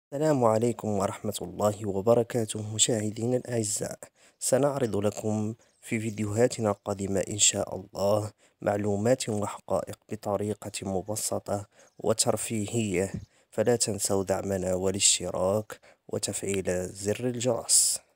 السلام عليكم ورحمة الله وبركاته مشاهدينا الأعزاء. سنعرض لكم في فيديوهاتنا القادمة إن شاء الله معلومات وحقائق بطريقة مبسطة وترفيهية، فلا تنسوا دعمنا والاشتراك وتفعيل زر الجرس.